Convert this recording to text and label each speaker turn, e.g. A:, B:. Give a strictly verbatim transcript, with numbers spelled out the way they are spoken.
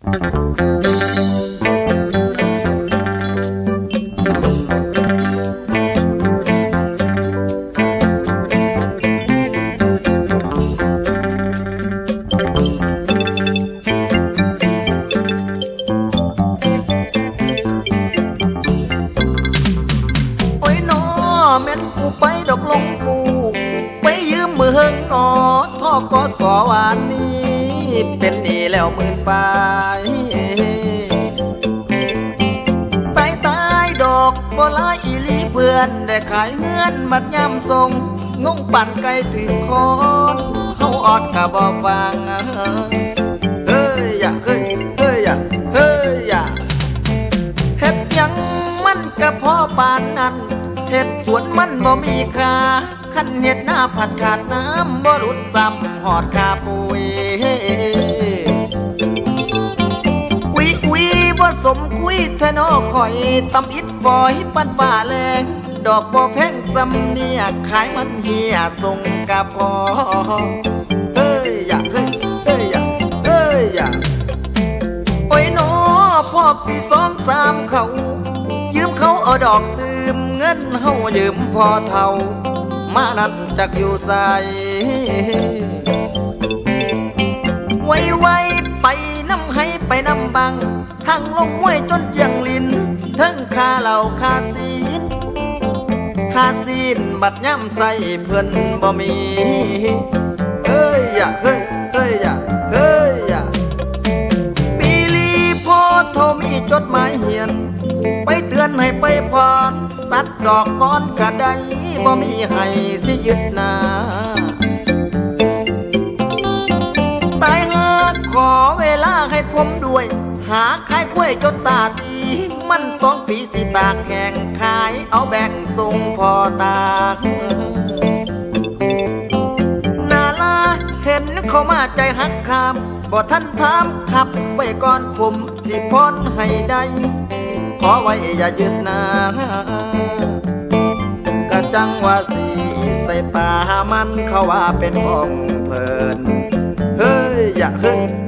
A: ก็สอวานนี้เป็นหนี้แล้วหมื่นปลายตายตายดอกบ่ลายอีลีเพื่อนได้ขายเงื่อนมัดย่ำทรงงงปั่นไกลถึงคอนเฮาออดกะบ่ฟังเฮ้ยอย่าเฮ้ยเฮ้ยอย่าเฮ้ยอย่าเฮ็ดยังมันกะพอปานนั้นเฮ็ดสวนมันบ่มีค่าขันเห็ดหน้าผัดขาดน้ำบ่รุดซ้ำหอดคาปุยวิวิบ่สมคุยทะนอคอยตำอิดฝอยปันป่าแรงดอกบ่แพงซ้ำเนี่ยขายมันเหียส่งกะพอเฮ้ยอย่าเฮ้ยเฮ้ยอย่าเฮ้ยอย่าโอ้ยน้อพ่อพี่สองสามเขายืมเขาเอาดอกตื่มเงินเฮายืมพอเท่ามานั้นจักอยู่ใสไว้ไว้ไปน้ำให้ไปน้ำบังทั้งลงมวยจนเจียงลินทั้งคาเหล่าคาซีนคาซีนบัดย่ำใส่เพื่อนบ่มีเฮ้ยอย่าเฮ้ยเฮ้ยอย่าเฮ้ยอย่าปีลีพ่อโทมีจดหมายเหียนไปเตือนให้ไปพรตัดดอกก้อนกระไดบ่มีให้สิยึดนาตายหาขอเวลาให้ผมด้วยหาขายกล้วยจนตาตีมันสองปีสิตากแข่งขายเอาแบ่งส่งพอตานาลาเห็นเขามาใจหักคำบ่ท่านถามขับไว้ก่อนผมสิพรให้ได้ขอไว้อย่ายึดนาจังว่าสีใส่ป่ามันเขาว่าเป็นของเพลินเฮ้ยอย่าเฮ้ย